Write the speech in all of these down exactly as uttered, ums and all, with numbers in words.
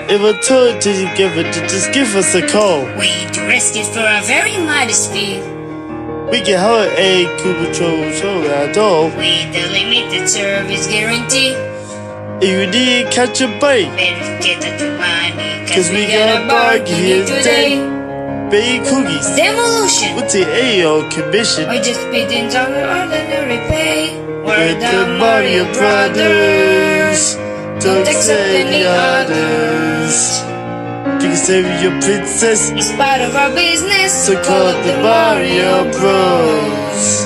If I told you to give it, just give us a call. We do rescue for a very modest fee. We can hold a Cuba Patrol show at all. With a limited service guarantee. If you need to catch a bite, Better get at the money, cause we got a bargain here today. Big cookies, Demolition, with the A O commission. or just bidding on ordinary pay. We're the Mario Brothers. Don't accept any others. You can save your princess. It's part of our business, So call the Mario Bros.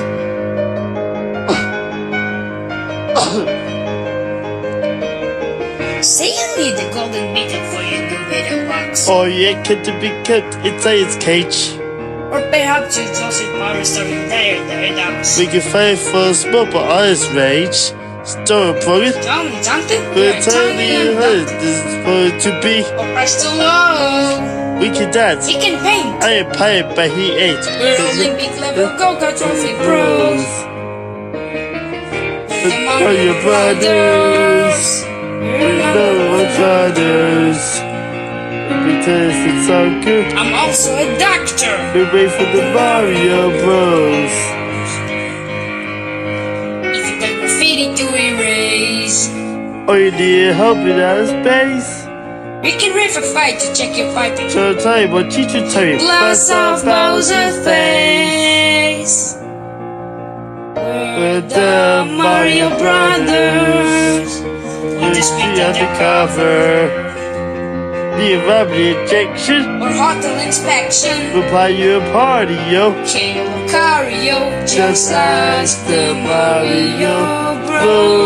Say you need a golden beetle for your new video box. Oh yeah, can't be kept inside its cage. Or perhaps you just it power storing their their dogs. We can fight for a small but honest rage. Store a program. Tell me something. We're telling you how this is supposed to be. Or press too low. We can dance. He can paint. I am pirate, but he ain't. We're Olympic level go-kart trophy pros. The Mario Brothers. We're Mario Brothers. Because it's so good. I'm also a doctor. We wait for the Mario Bros. If you got graffiti to erase, Oh, you need help in outer space? we can riff a fight to check your piping. So I'll tell you what teacher tell you. Glass of Bowser's face. We're the Mario Brothers. On the street undercover. The environment injection Or hotel inspection. will buy you a party, yo. Chain Lucario. Just like the Mario Bros.